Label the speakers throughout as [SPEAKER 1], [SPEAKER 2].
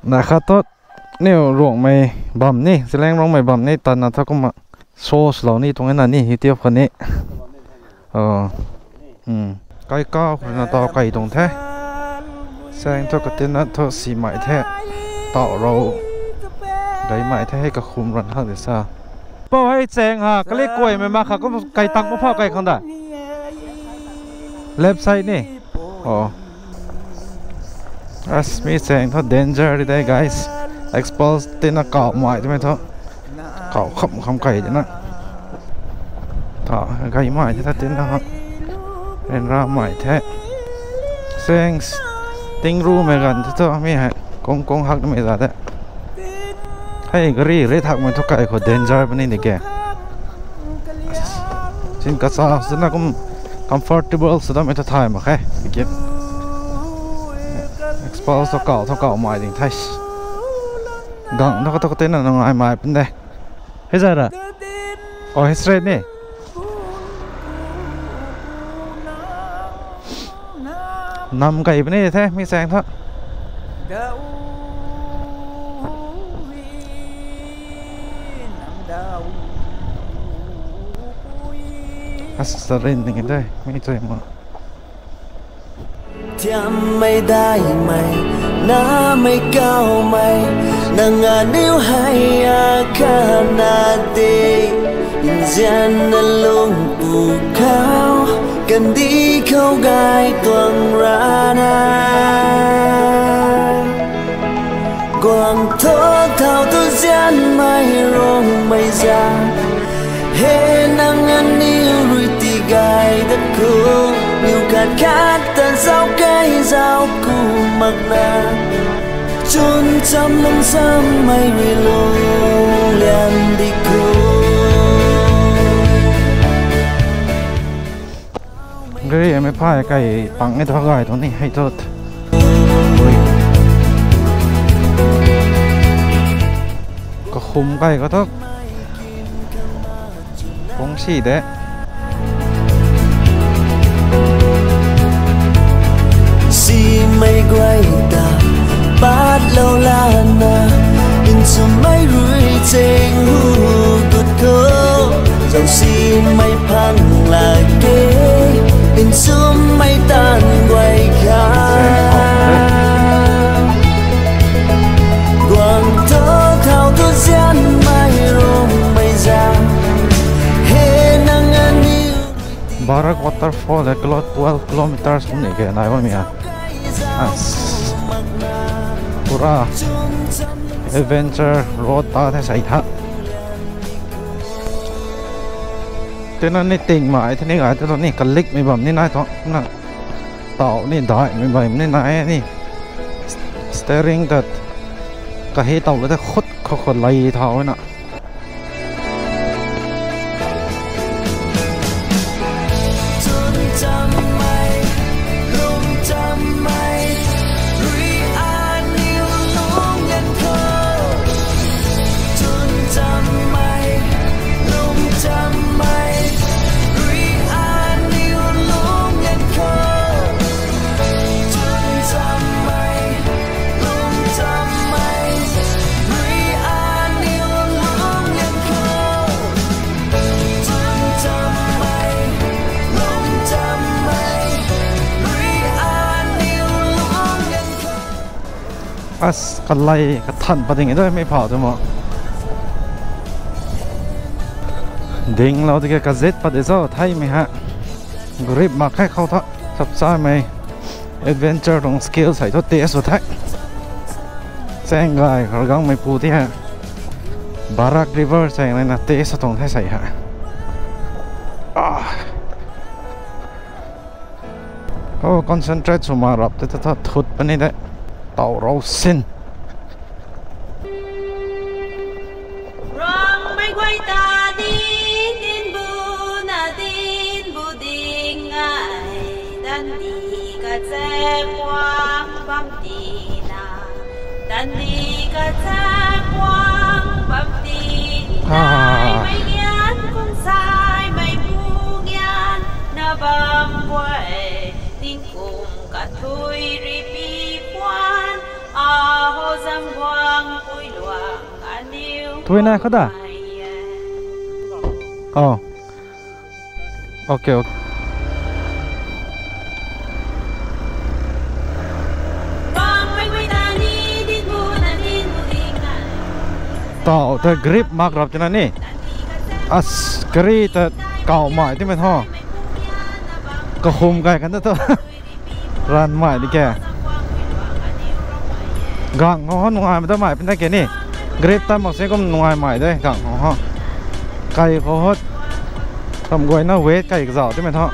[SPEAKER 1] นะครับตัวนี่รวงไม่บ่มนี่แสดงรวงไม่บ่มนี่ตอนนั้นเขาก็มาโซ่สโลนี่ตรงนั้นนี่ฮิตเตียบคนนี้ไก่ก้าวคนนั้นต่อไก่ตรงแท้แสดงตัวกระเต้นนั้นตัวสีใหม่แท้ต่อเราได้ใหม่แท้ให้กับคุมรันห้างเดือดซาเป้าให้แจงฮะก็เรียกกล้วยไม่มาค่ะก็ไก่ตักมะพร้าวไก่ข้างใดเล็บไซนี่as me saying ท่า danger today guys expose ตีน่ะเก่าใหม่ใช่ไหมท่าเก่าคำไก่เนี่ยนะท่าไก่ใหม่ที่ท่าตีน่ะครับเป็นราใหม่แท้เสียงติ้งรู้เหมือนกันที่ท่าไม่ฮะกงหักไม่ได้แต่ให้กรีเรทักมันทุกไก่เขา danger ปนี่นี่แกสิ่งกระซ่าสุดนะก็ comfortable สุดไม่ท่าถ่ายมาแค่เก็บexpose เก่าใหม่ถึงไทยกังถ้าก็เต้นนั่นง่ายใหม่เป็นได้เฮ้ยจ้าละเฮ้ย straight นี่นำไก่ไปนี่แท้ไม่แซงท่าอัศจรรย์ยังไงได้ไม่ใจมา
[SPEAKER 2] จำไม่ได้ไหมน้าไม่เก่าไหมนางงานนิ้วให้อาคานาดียินยันนั้นลงปูเขากันดีเข้ากายตัวรานา quang thơ thao tư gian mai rong mai ra he nang ăn yêu rồi tì gai đất cô nhiều khát khát tàn sao cây dao cù mặc na chôn trăm lông xăm mai rồi lô liền đi cô
[SPEAKER 1] cái em phải cái bằng cái thao gai đó này hay thật có khum cái có thật bóng xì đấy
[SPEAKER 2] si mây quay ta bát lâu la na in some mây rủi trên hu tụt khô dòng si mây phăng là kế in some mây tan quay khá quang thơ thao thơ gian mai rong mây ra he nang an yêu
[SPEAKER 1] Barak waterfall là 12 kilometers from này kìa này bao nhiêu pura adventure road ta thế sấy thắt thế nên này tình mãi thế này cái thế này cần lịch mấy bầm này này thôi nè tạo này đại mấy bầm này này này steering that cái hệ tàu nó khốt khốt lầy tháo nèกันไล่กันทันประเด็นด้วยไม่พอจังมั้งดิ่งเราที่กระเซ็ตประเดี๋ยวไทยไหมฮะกริบมาแค่เข้าทับทับซ้ายไหม adventure ตรงสกิลใส่ตัวเตะสุดท้ายแซงไกลเขากำลังไม่พูดที่ฮะ Barak River แซงเลยนะเตะสตรงให้ใส่ฮะโอ้ concentrate สมารับแต่ถ้าทุดไปนี่ได้เต่าเราสิ้น
[SPEAKER 3] ร้องไม่ไหวตาดินดินบูนาดินบูดิงไงดันดีก็แจ้งความบัมตีนาดันดีก็แจ้งความบัมตีนาไม่เงียนคนสายไม่ผู้เงียนนาบัมไว้ดิ้งกุมกัดทุยรีปีควันอาโหจำ
[SPEAKER 1] thôi này khó đã ok tạo the grip mark rap cho nên nè as grip the cào mãi thì mình ho có khum cái đó thôi ran mãi đi kìa găng ho ngoài mà tao mãi bên đây kìa nè grip ta mặc sẽ có ngoài mãi đây găng ho cây có hết tầm gọi nó vết cây giỏ thì mình ho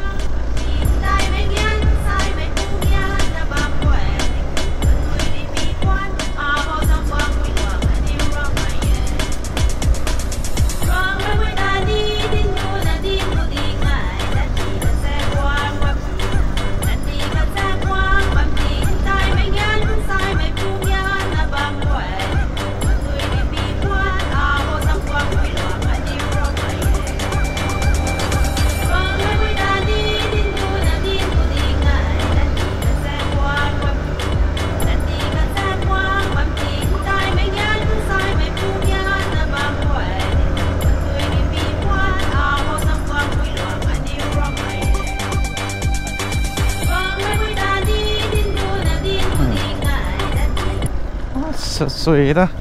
[SPEAKER 1] sweet đó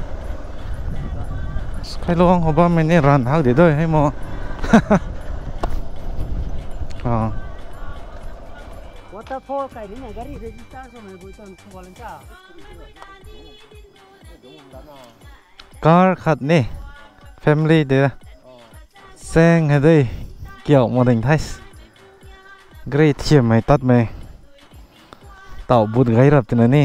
[SPEAKER 1] cái luôn họ bảo mình này run hắc để thôi hay mà
[SPEAKER 4] waterfall cái này gari register so mình buổi tuần không lên cha
[SPEAKER 1] car khát nè family đấy sang ở đây kiểu một hình thái great chiếm mày tắt mày tạo bút gáy rập thế này nè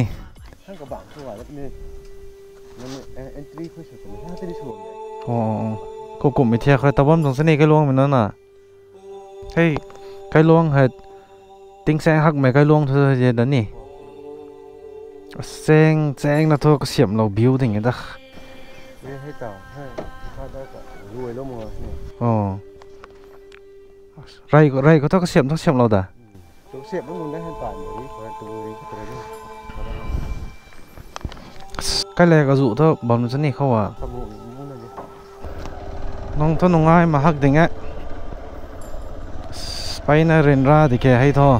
[SPEAKER 1] cô cũng bị thiệt rồi tao bấm trong sân này cái luông mình nữa nè hey cái luông hết tính xe hắc mấy cái luông thôi gì đó nè sen là thôi có xiêm lầu biếu thì người ta ray có thôi có xiêm lầu đã cái này có dụ thôi bấm sân này không à nông thôn nông ai mà hắc định á bay na ren ra thì kẻ hay thôi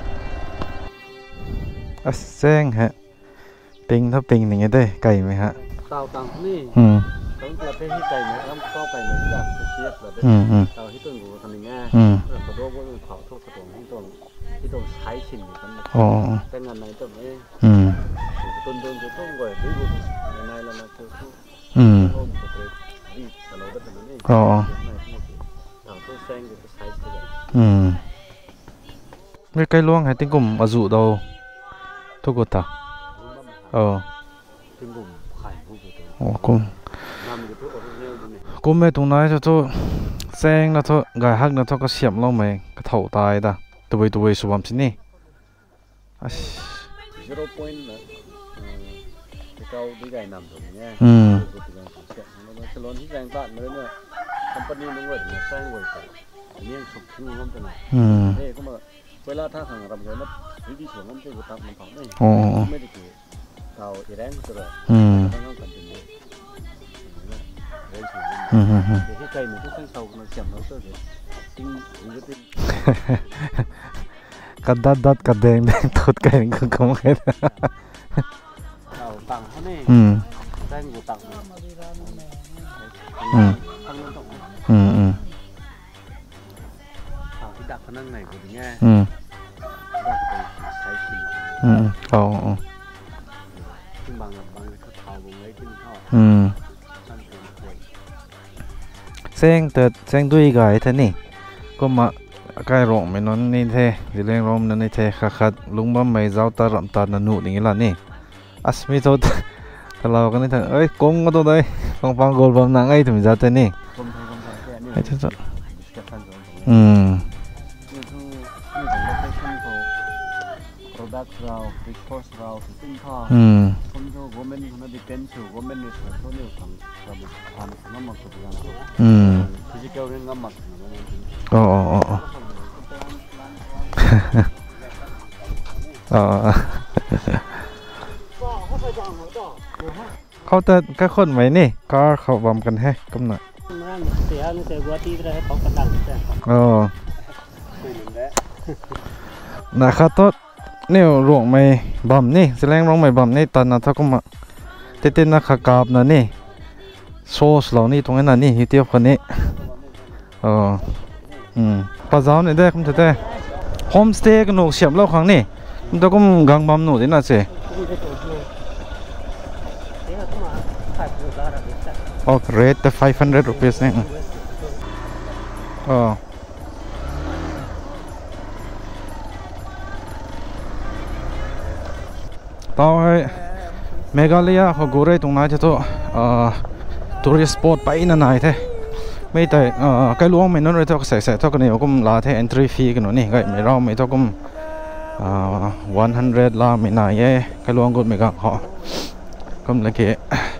[SPEAKER 1] sen hả ping thấp ping này đây cày mày hả
[SPEAKER 4] tàu tàngนี่ต้องจะไปที่ไก่ไหมแล้วก็ไก่ไหมที่แบบเชียบแบบเตาที่ต้นกูทำยังไงแล้วก็โดนว่าเผาทุกตัวที่ต้นใช้ชิ้นอยู่กันแต่งานไหนต้นนี้ต้นจะต้องไว้ด้วยบุญในแล้วนะคือต้นก็จะดีแต่เราก็จะไม่เราต้องแซงจะใช้สิ่ง
[SPEAKER 1] ไม่ใกล้ล่วงให้ติ้งกลุ่มอาจุดาวทุกคนต่อ
[SPEAKER 4] ติ้งกลุ่มขายผู้ตัว
[SPEAKER 1] กุ้มไม่ตรงไหนจะทุแซงนะทุกายหักนะทุก็เสียมเราไหมก็เท่าตายด่ะตัวสวมที่นี่
[SPEAKER 4] 0 point là cái câu đi gài nằm rồi nha sẽ lớnที่แรงต้านเลยเนี่ย company นึงว่าจะสร้างไว้ก่อนเนี่ยสุดที่งงจังเลยเนี่ยก็มาเวลาถ้าทางรำเลยนะวิธีสวนมันจะกูทำมันของไม่ได้เกี่ยวเราอีแรงก็จะต้องกันเป็นเลยเลยสวนเดี๋ยวที่ไกลเหมือนทุกขั้นเสามันเสียมเราเจอเลยติ้งหรือติ้ง
[SPEAKER 1] กัดดัดกัดแดงทุดกันก็คงแค่
[SPEAKER 4] เราตังเขาเนี่ยแรงกูตังตั้งนั้นตรงที่ดักเขานั่งไหนกูถึงแง่ดักไปใช้สิ่งซึ่งบางเขาเท้าวงไว้ขึ้นท่อ
[SPEAKER 1] แซงด้วยกายท่านนี่ก็มาใกล้โรงไม่นอนนี่เท่ดิเลงโรงนั่นนี่เท่ขัดลุงบ้าไม่เจ้าตารำตาหนุอย่างนี้ล่ะนี่อัศมิโตถ้าเรากันนี่ท่านเอ้ยกงก็ตัวใดกงฟังโกลบอมนางไอ้ถึงจะเท่นี่ไอ้ที่สุด
[SPEAKER 4] เราดิสโพสเราถึงท่อคนโตโกเมนคนนั้นดิเพนซูโกเมนนี่ส่วนตัวนี้ของเราทำน้ำมันสุดยอดฟิสิกอลเรื่องน้ำมัน
[SPEAKER 1] เขาแต่ก็คนไหมนี่ก็เขาบำกันแฮะกำหนดนะครับต้นนี่หลวงไม่บำนี่แสดงหลวงไม่บำนี่ตอนนั้นเขาก็มาเต้นนักขากาบนั่นนี่โซสเหล่านี้ตรงนั้นนี่ฮิตเทียบคนนี้ภาษาเนี่ยได้คำเตะโฮมสเตย์กันหนูเสียบเล่าครั้งนี้มันต้องก็กังบำหนูที่น่าเสียโอ้เรทแต่500 rupees เนี่ยต่อให้เมฆาลยาเขากูเรตรงนั้นจะตัวทัวริสต์สปอตไปนั่นไหนเท่ไม่แต่ใกล้หลวงไม่นั่นเลยเท่าใส่เท่ากันเนี่ยก็มลาเท่ entry fee กันหนูนี่ก็ไม่เราไม่เท่าก็100 ลาไม่นายใกล้หลวงก็ไม่ก็เขาก็เลยแค่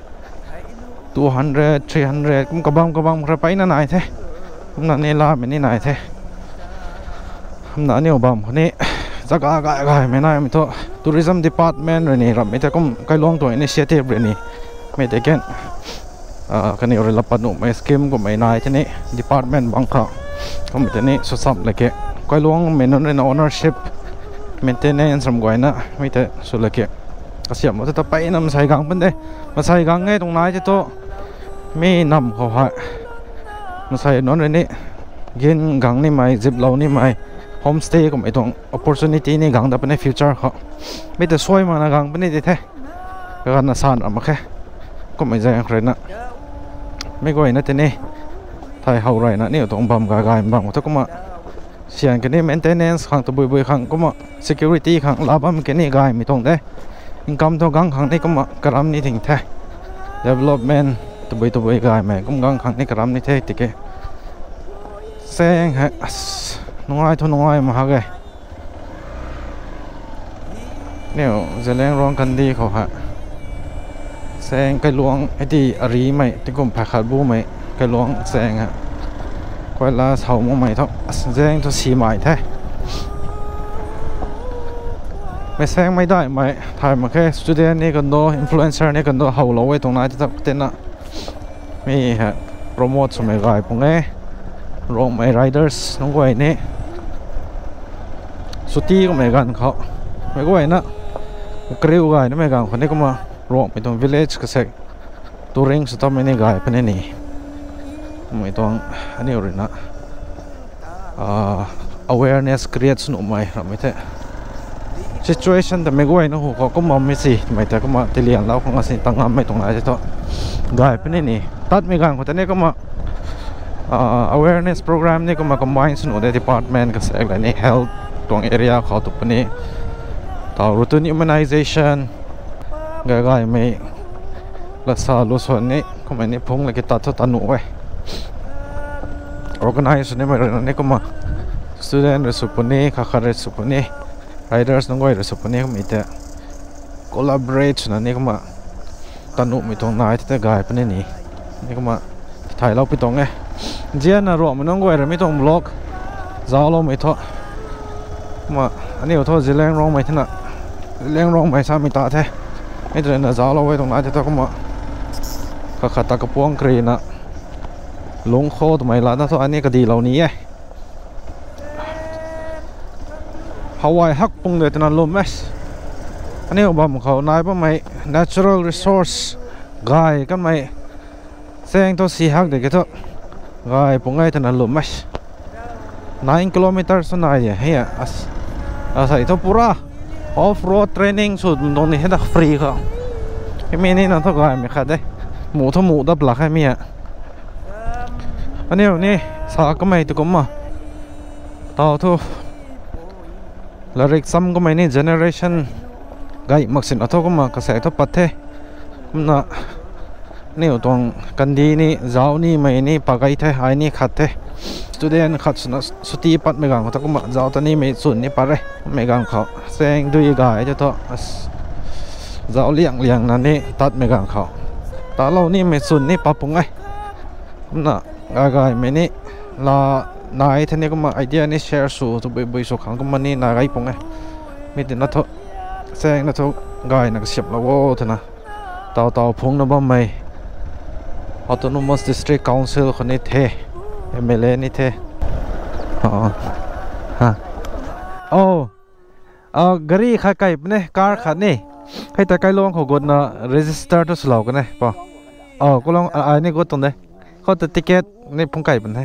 [SPEAKER 1] 200 300ก็บังเราไปนั่นไหนเท่ก็นั่นนี่ลาไม่นี่ไหนเท่ก็นั่นนี่บังคนนี้จะกล้าไม่น่าไม่เท่า tourism department เลยนี่เราไม่เท่าก็ใกล้หลวงตัว initiative เลยนี่ไม่แต่แค่กันนี่เราปัดหนุ่มไม่สกิมก็ไม่นายที่นี่ department บางครั้งก็ไม่แต่นี่สุดสัปเลยแค่ใกล้หลวงไม่นั่นเลย ownership maintenance สมกว่านะไม่แต่สุดเลยแค่ก็เสียมันจะไปนำใส่กังเป็นเด้มาใส่กังไงตรงไหนจะโตไม่นำเขาให้มาใส่นั่นเลยนี่กินกังนี่ไหมจิบเหล้านี่ไหมโฮมสเตย์ก็ไม่ต้อง opportunity นี่กังแต่เป็นใน future เขาไม่แต่สวยมานะกังเป็นนี่เท่ก็กันน่าสานอ่ะมาแค่ก็ไม่ใจใครนะไม่ก็ไอ้นั่นแต่นี่ไทยเฮาไรนะนี่ต้องบำกายบำถ้าก็มาเสียงกันนี่ maintenance ขังตัวบ่อยๆขังก็มา security ขังลาบำกันนี่กายไม่ต้องได้ income ตัวกังขังนี่ก็มากระมนี่ถึงแท้ development ตัวบ่อยกายไหมก็กังขังนี่กระมนี่แท้ติเกแสงฮะน้อยทุนน้อยมาฮะแกเนี่ยจะเลี้ยงร้องกันดีเขาฮะแสงไกลหลวงไอ้ที่อารีไหมที่กรมผักขาดบูไหมไกลหลวงแสงฮะก็ลาเสาโมไหมเท่าแสงตัวสีใหม่แท้ไม่แสงไม่ได้ไหมถ่ายมาแค่ student นี่กันโด influencer นี่กันโดเฮาเราไว้ตรงนั้นจะเต้นนะมีฮะโปรโมทสมัยก่อนพวกนี้ร้องไม่ riders น้องก้อยนี่สุตีก็ไม่กันเขาไม่ก้อยนะกริ้วกันนี่ไม่กันคนนี้ก็มาร้องไปตรง village ก็เสกตัวเร่งสุดท้ายไม่ได้กันเป็นนี่ไม่ต้องอันนี้เลยนะawareness create สนุกไหมเราไม่ใช่ situation แต่ไม่ก้อยนะหัวเขาก็มองไม่สิไม่แต่ก็มาตีเลียนแล้วของสิ่งต่างๆไม่ตรงไหนจะต้องกันเป็นนี่ตัดไม่กันคนนี้ก็มาawareness program นี่ก็มา combine สนุกใน department ก็เสกเลยนี่ health ตรง area เขาตุปนี้ต่อ routine immunization ง่ายๆไม่รักษาลูกส่วนนี้ก็ไม่นี่พุ่งเลยก็ตัดตันหนูไว้ organize นี่มาเรื่องนี้ก็มา student หรือสุพนี้ข้าราชการสุพนี้ riders น้องก้อยหรือสุพนี้ก็มีแต่ collaborate นั่นนี่ก็มาตันหนูไม่ตรงไหนที่จะง่ายเป็นนี่นี่ก็มาถ่ายเราไปตรงไงเจียนน่ะรวมมันน้องก้อยหรือไม่ต้องบล็อกจ้าเราไม่ท้อมาอันนี้เราท้อจะแรงร้องไม่ถนัดแรงร้องไม่สามีตาแท้ไม่แต่น่ะจ้าเราไว้ตรงนั้นจะต้องก็มาขัดตะกระพวงกรีนะลงโคตรไม่ละนะท้ออันนี้ก็ดีเหล่านี้ฮาวายฮักปุ่งเดือดนั่นลมไหมอันนี้อบามเขานายป่ะไหม natural resource กายกันไหมแสงตัวสีฮักเด็กก็กายปุ่งไงนั่นลมไหม9 kilometers ส่วนไหนเฮียใส่ตัวปูระ off road training สุดตรงนี้ให้ได้ฟรีเขาไม่มีนี่นะท้ากายไม่ขาดได้หมูทั้งหมูดับหลักให้มีอันนี้นี่สาก็ไม่ตุกมาต่อทุแล้วเด็กซ้ำก็ไม่นี่ generation ไก่มักสินอัตก็มากระแสทุปัดเทมันน่ะนี่ตรงกันดีนี่เจ้านี่ไม่นี่ปากไก่เทหายนี่ขัดเท student ขัดสุตีปัดไม่กันเขาก็มาเจ้าตอนนี้ไม่สุดนี่ปัดเลยไม่กันเขาแสงด้วยกายจะต่อเจ้าเลี้ยงนั่นนี่ตัดไม่กันเขาแต่เรานี่ไม่สุดนี่ปัดปุ่งไงมันน่ะกายไม่นี่ลานายท่านนี้ก็มาไอเดียนี่แชร์สู่ตัวบ่อยๆสุขังก็มันนี่นายปุ่งไงไม่ถึงนั่นเถอะแสงนั่นเถอะกายนักเสียบแล้วโว้ท่านนะต tàu phung nó bom mày Autonomous District Councilคนนี้เท MLA นี่เทฮะโอ้กรีข้าไก่เนี่ยการขัดนี่ให้แต่ไก่ลงเขากดนะ register ตัวสลาวกันนะป่ะก็ลองไอ้นี่กดตรงไหนเขาจะติเกตนี่พุ่งไก่เป็นไง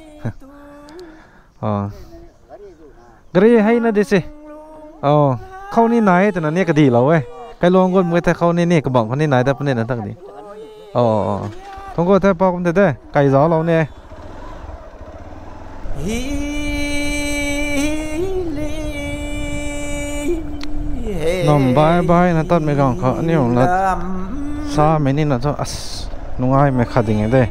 [SPEAKER 1] กรีให้นะดิสิเข้านี่ไหนแต่นั่นนี่ก็ดีแล้วเว้ยไก่ลงกดมือแต่เข้านี่ก็บอกเขานี่ไหนแต่ประเด็นนั้นตั้งดีทงก็แต่ปอกมันแต่ไก่จ้อเราเนี่ยน้องบายนะตอนไม่กองเขาเนี่ยผมละซาไม่นี่นะท้อนุ่งไอ้ไม่ขัดยังไงได้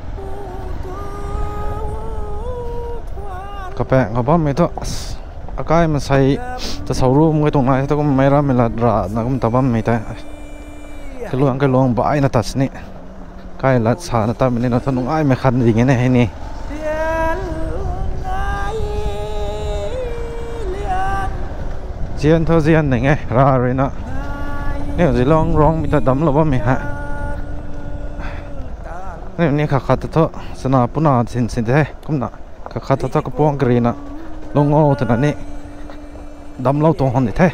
[SPEAKER 1] ก็แปะก็บ้าไม่ท้ออากาศมันใส่จะสาวรูมก็ตรงไหนแต่ก็ไม่รับไม่ละระนะก็มันตะบ้าไม่ได้ก็ลวงบายนะตัดนี่ใกล้ละสานะตอนไม่นี่นะท้อนุ่งไอ้ไม่ขัดยังไงเนี่ยให้นี่เจียนเท่าเจียนยังไงราเลยนะเนี่ยจะร้องมีแต่ดำหรือว่าไม่ฮะนี่ขัดเท่าสนาปุนาสินเท่ก็น่ะขัดเท่าก็ป้องกรีนะลงเอาแต่นี่ดำเล่าตรงหันเท่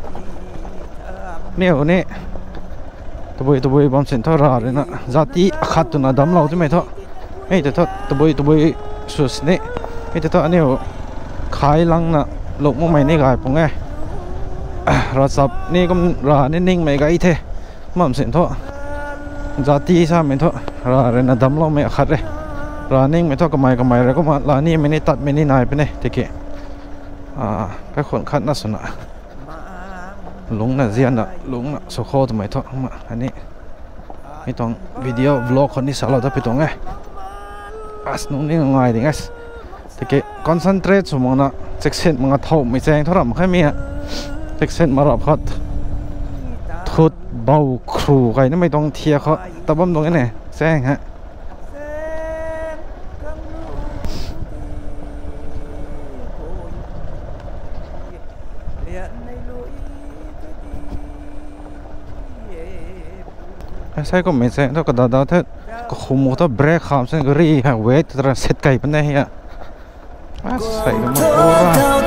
[SPEAKER 1] เนี่ยวันนี้ตัวบุยบอมสินเท่าราเลยนะจัดที่ขัดตัวน่ะดำเล่าใช่ไหมเท่าไม่แต่เท่าตัวบุยสุดนี่ไม่แต่เท่าอันนี้ขายลังน่ะลงมั่งไม่นี่กายปงไงรถสับนี่ก็รานิ่งไม่ไกลเท่มั่มสินเท่าจัดที่ใช่ไหมเท่าราเรนดำเล่าไม่ขัดเลยรานิ่งไม่เท่ากับไม่แล้วก็มารานี่ไม่นี่ตัดไม่นี่นายไปเนี่ยทีเกะก็คนขัดน่าสนะลุงน่ะเจียนน่ะลุงน่ะโซโคทำไมเท่ามาอันนี้ไม่ต้องวิดีโอวล็อกคนนี้สาวเราจะไปตรงไงนุ่งนี่ง่ายดีไงทีเกะคอนเซนเทรตสมองน่ะเซ็กเซนมันก็เท่าไม่แซงเท่าไหร่ไม่ค่อยมีอ่ะเซ็กเซนมารับเขาทุดเบาครูใครนี่ไม่ต้องเทียเขาตะบ้มตรงนี้เนี่ยแซงฮะใช่ก็ไม่แซงเท่ากับดาวเท่าก็คุมหัวเบรกขามเส้นก็รีฮะเวทแต่เสร็จไก่เป็นไงฮะใส่กันหมดโอ้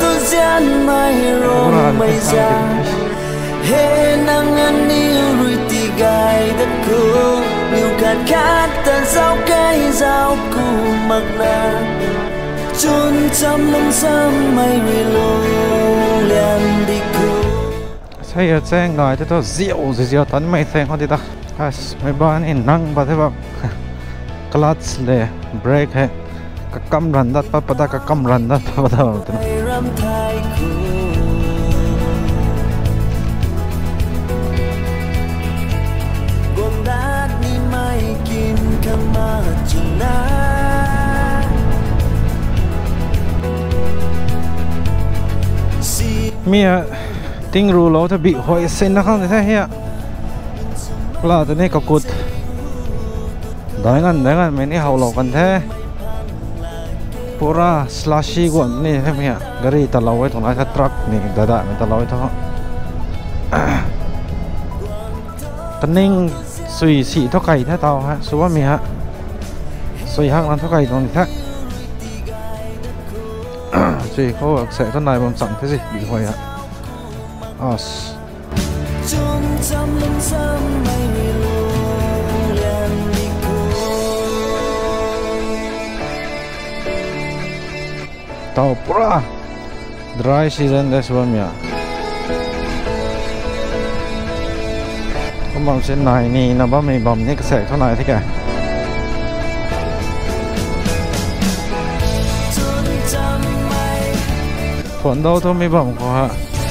[SPEAKER 1] รา
[SPEAKER 2] เฮ้นังอันนี้รุยตีไกดักกูมิวขาดแต่เจ้าไก่เจ้ากูมักนาจนจำลงซ้ำไม่รีลูเลียนดิกู
[SPEAKER 1] ใช่แซงหน่อยแต่ตัวเสียวตอนไม่แซงเขาดีตาไม่บ้านนี่นั่งบ้านที่แบบคลัตช์เลยเบรกให้ก็กำรันดัดปั๊บปั๊บก็กำรันดัดปั๊บปั๊บตัวมีติ้งรูแล้วถ้าบีหอยเส้นนะครับแต่เฮียปลาตัวนี้ก็กุดได้งั้นไม่นี่เขาหลอกกันแท้ปูราสลาชีกว่านี่ใช่ไหมฮะกรีตะลอยไว้ตรงนั้นถ้าทรัคนี่ได้มันตะลอยทั้งตะนิ่งสุยสีเท่าไก่แท้เตาฮะสุว่ามีฮะสุยห้างนั้นเท่าไก่ตรงนี้แท้สุยเขาเสกต้นนายบนสั่งแท้สิบีหอยฮะtau pura dry season deh sebelumnya kembang senai ini nabah membam ini kesek tonai tiga phun đâu thôi membam kau ha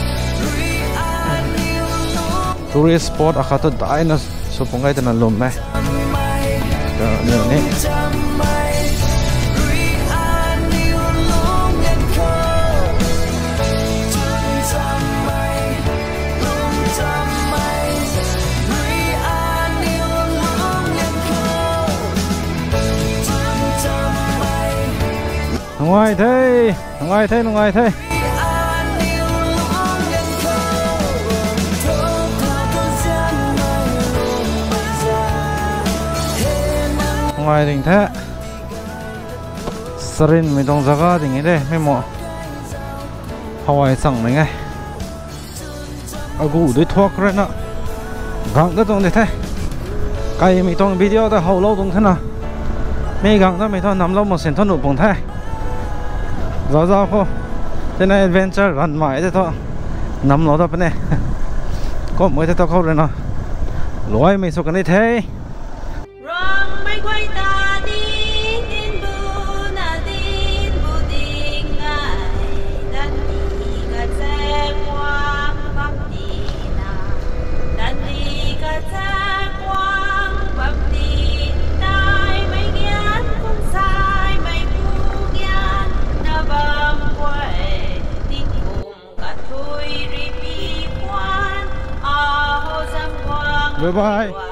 [SPEAKER 1] tourist spot akan tu dah ini supaya itu nalum meh ni ngoài thế ngoài đình thế Sarin mấy đồng zaga đình ấy đây mấy mỏ Hawaii sẵn này ngay Agu đối thoát rồi nè Gặng đó tông để thế Cái mấy tông video ta hầu lâu tông thế nào Mấy gặng đó mấy tông nằm lâu một xuyên thân nụ bổng thế Rõ rõ khô Thế này adventure gần mãi thế thôi Nằm lâu đó bên này Có mới thế tao khâu rồi nè Lỗi mấy số cái này thế
[SPEAKER 3] Rong mai quay ta đi tin bu na tin bu ding ai dan đi cả xe quang vắng đi na dan đi cả xe quang vắng đi tai mai nghian không sai mai bu nghian na bang quay tin cùng cả thôi ri pi quan a ho sang quang
[SPEAKER 1] Bye bye